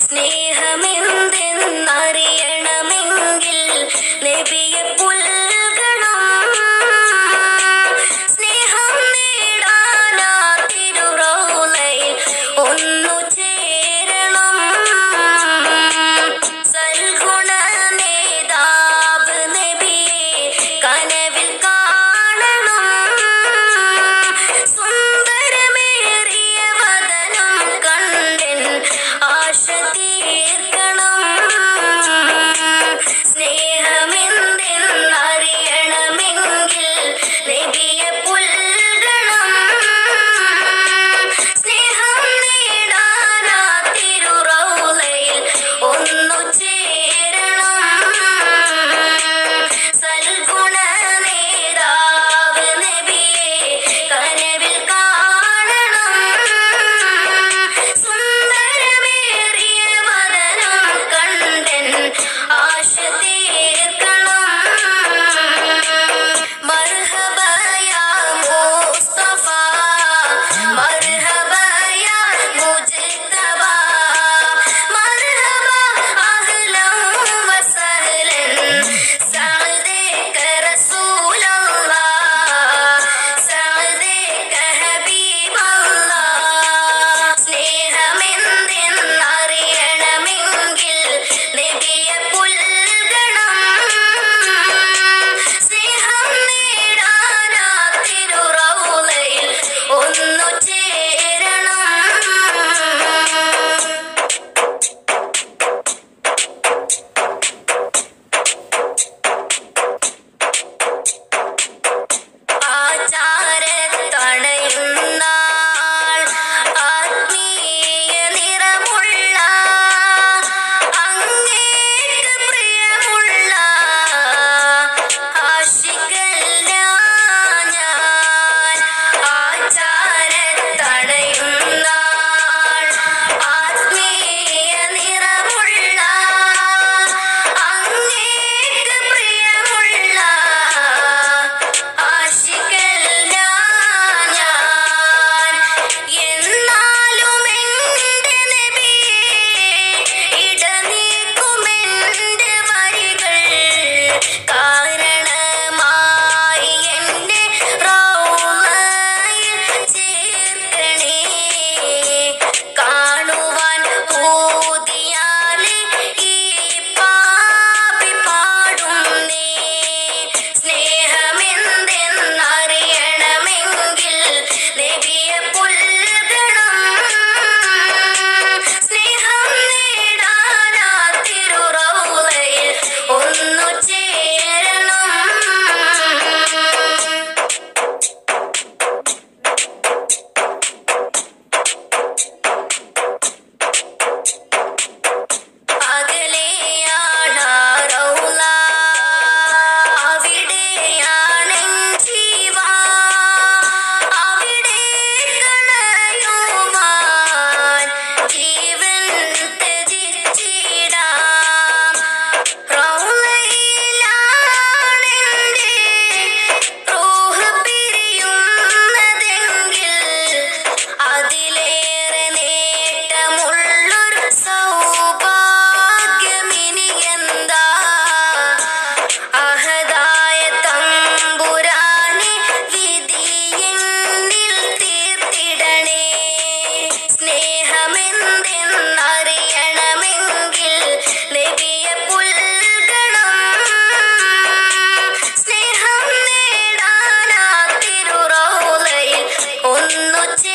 സ്നേഹമെന്തെന്നറിയണമെങ്കിൽ നബിയെ പുൽകണം. സ്നേഹം നേടാനാ തിരുറൗളയിൽ ഒന്നു ചേരണം. സൽഗുണ നേതാവ് നബിയെ കനവിൽ കാണണം. സുന്ദരമേറിയ വദനം കണ്ടെൻ ആശ തീർക്കണം. സ്നേഹമെന്തെന്നറിയണമെങ്കിൽ നബിയെ പുൽകണം. സ്നേഹം നേടാനാ തിരുറൗളയിൽ ഒന്നു ചേരണം. സൽഗുണ നേതാവ് നബിയെ കനവിൽ കാണണം. സുന്ദരമേറിയ വദനം കണ്ടെൻ ആശ തീർക്കണം. മർഹബ യാ മുസ്തഫ, മർഹബ യാ മുജ്തബ, മർഹബ അഹ്ലൻ വസഹ്ലൻ സഅദക റസൂലല്ലാഹ്, സഅദക ഹബീബല്ലാഹ്. സ്നേഹമെന്തെന്നറിയണമെങ്കിൽ നബിയെ പുൽകണം. സ്നേഹം നേടാനാ തിരുറൗളയിൽ ഒന്നു ചേരണം. ആചാരത്തണയുന്നാൾ ആത്മീയ നിറമുള്ള അങ്ങേക്ക് പ്രിയമുള്ള ആശികല്ല ഞാൻ. ആചാരത്തണയുന്നാൾ ആത്മീയ നിറമുള്ള അങ്ങേക്ക് പ്രിയമുള്ള ആശികല്ല ഞാൻ. എന്നാലും എന്റെ നബിയെ ഇടനീക്കുമെന്റെ വരികൾ കാരണമായി എന്റെ റൗളയിൽ ചേർക്കണേ. കാണുവാൻ ഊതിയാല് ഈ പാപി പാടുന്നേ. സ്നേഹമെന്തെന്നറിയണമെങ്കിൽ നബിയെ പുൽകണം. സ്നേഹം നേടാനാ തിരുറൗളയിൽ ഒന്നു ചേരണം. അകലെയാണ് റൗള, അവിടെയാണെൻ ജീവ, അവിടെ കണയുവാൻ ജീവൻ ത്യജിച്ചിടാം. റൗളയിലാണെന്റെ റൂഹ് പിരിയുന്നതെങ്കിൽ അതിലേറെ നേട്ടമുള്ളൊരു സൗഭാഗ്യമിനിയെന്താ. അഹദായ തമ്പുരാനെ വിധിയെന്നിൽ തീർത്തിടണേ. സ്നേഹമെന്തെന്നറിയണമെങ്കിൽ നബിയെ പുൽകണം. സ്നേഹം നേടാനാ തിരുറൗളയിൽ ഒന്നു